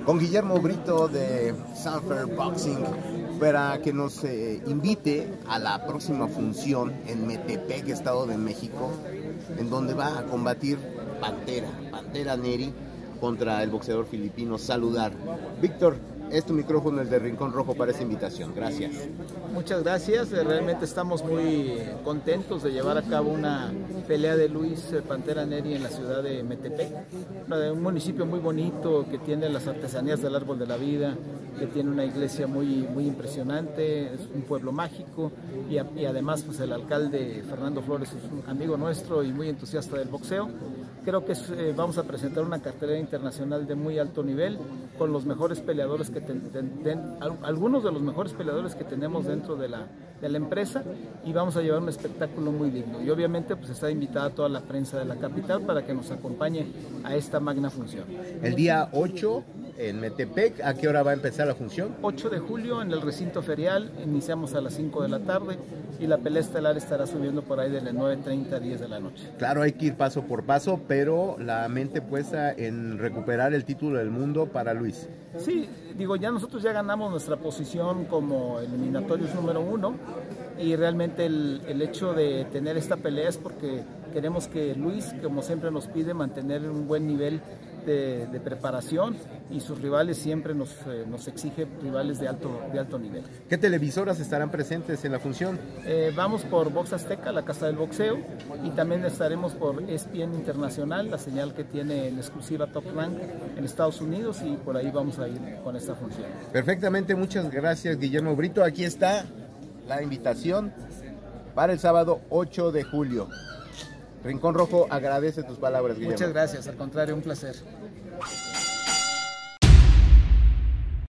con Guillermo Brito de Sanfer Boxing para que nos invite a la próxima función en Metepec, Estado de México, en donde va a combatir Pantera Neri contra el boxeador filipino Saludar. Víctor, es tu micrófono, el de Rincón Rojo, para esta invitación. Gracias. Muchas gracias. Realmente estamos muy contentos de llevar a cabo una pelea de Luis Pantera Neri en la ciudad de Metepec, un municipio muy bonito que tiene las artesanías del árbol de la vida, que tiene una iglesia muy impresionante, es un pueblo mágico y además pues el alcalde Fernando Flores es un amigo nuestro y muy entusiasta del boxeo. Creo que vamos a presentar una cartelera internacional de muy alto nivel con los mejores peleadores algunos de los mejores peleadores que tenemos dentro de la empresa, y vamos a llevar un espectáculo muy digno. Y obviamente pues está invitada toda la prensa de la capital para que nos acompañe a esta magna función. El día 8 en Metepec, ¿a qué hora va a empezar la función? 8 de julio en el recinto ferial, iniciamos a las 5 de la tarde y la pelea estelar estará subiendo por ahí de las 9:30 a 10 de la noche. Claro, hay que ir paso por paso, pero la mente puesta en recuperar el título del mundo para Luis. Sí, digo, nosotros ya ganamos nuestra posición como eliminatorios número 1 y realmente el hecho de tener esta pelea es porque queremos que Luis, como siempre nos pide, mantener un buen nivel de preparación, y sus rivales siempre nos exige rivales de alto nivel. ¿Qué televisoras estarán presentes en la función? Vamos por Box Azteca, la casa del boxeo, y también estaremos por ESPN Internacional, la señal que tiene en exclusiva Top Rank en Estados Unidos, y por ahí vamos a ir con esta función. Perfectamente, muchas gracias, Guillermo Brito. Aquí está la invitación para el sábado 8 de julio. Rincón Rojo agradece tus palabras, Guillermo. Muchas gracias, al contrario, un placer.